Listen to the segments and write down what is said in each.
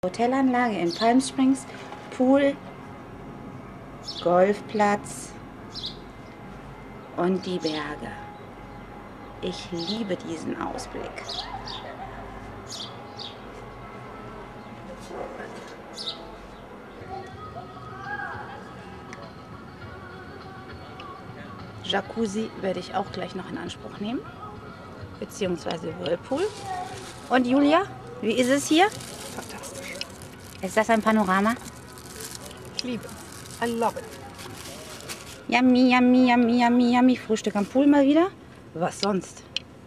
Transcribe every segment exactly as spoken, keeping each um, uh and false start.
Hotelanlage in Palm Springs, Pool, Golfplatz und die Berge. Ich liebe diesen Ausblick. Jacuzzi werde ich auch gleich noch in Anspruch nehmen, beziehungsweise Whirlpool. Und Julia, wie ist es hier? Fantastisch. Ist das ein Panorama? Ich liebe. I love it. Yummy, yummy, yummy, yummy, yummy. Frühstück am Pool mal wieder. Was sonst?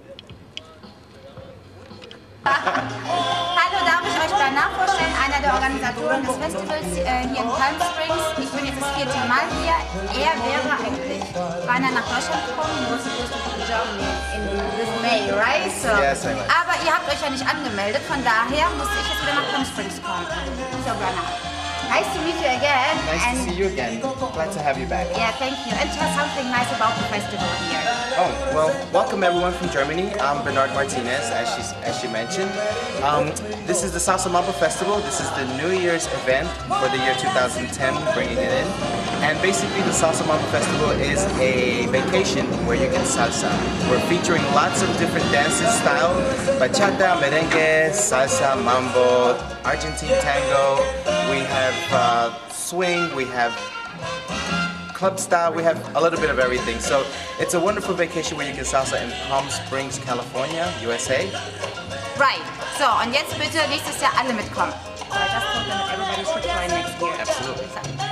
Hallo, darf ich euch danach vorstellen, einer der Organisatoren des Festivals äh, hier in Palm Springs. Ich bin jetzt das vierte Mal hier. Er wäre eigentlich beinahe nach Deutschland gekommen. He was supposed to go to Germany in this May, right? So. Yes, I know. Aber ihr habt euch ja nicht angemeldet, von daher musste ich jetzt wieder nach Palm Springs kommen. So, Brenner. Nice to meet you again. Nice and to see you again. Glad to have you back. Yeah, thank you. And tell something nice about the festival here. Oh, well, welcome everyone from Germany. I'm Bernard Martinez, as she, as she mentioned. Um, this is the Salsa Mambo Festival. This is the New Year's event for the year two thousand ten, bringing it in. And basically the Salsa Mambo Festival is a vacation where you can salsa. We're featuring lots of different dances, style, bachata, merengue, salsa, mambo, Argentine tango. We have uh, swing, we have club style, we have a little bit of everything. So it's a wonderful vacation where you can salsa in Palm Springs, California, U S A. Right. So, und jetzt bitte nächstes Jahr alle mitkommen. So I just told them that everybody should join next year. Absolutely.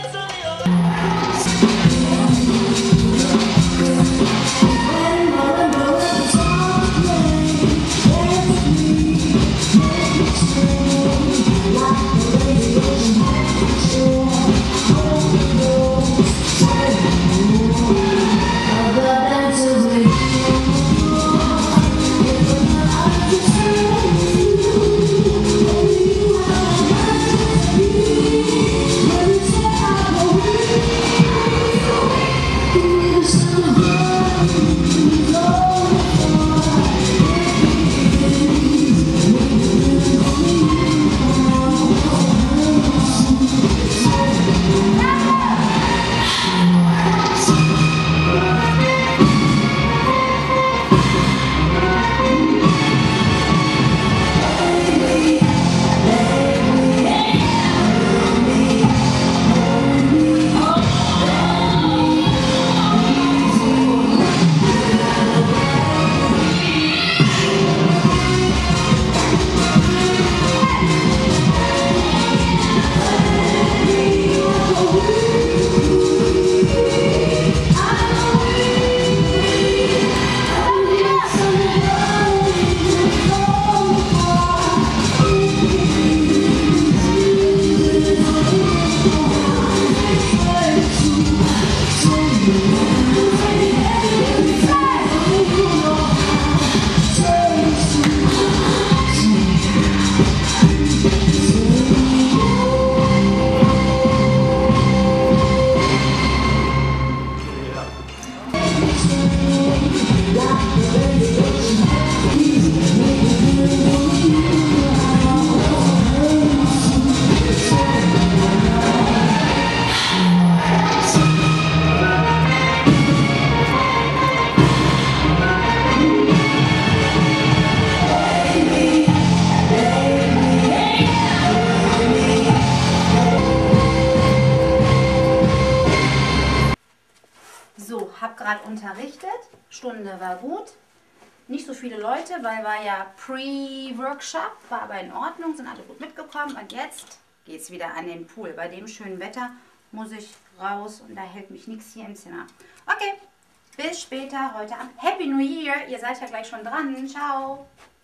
So, habe gerade unterrichtet, Stunde war gut, nicht so viele Leute, weil war ja Pre-Workshop, war aber in Ordnung, sind alle gut mitgekommen und jetzt geht es wieder an den Pool. Bei dem schönen Wetter muss ich raus und da hält mich nichts hier im Zimmer. Okay, bis später heute Abend. Happy New Year, ihr seid ja gleich schon dran, ciao!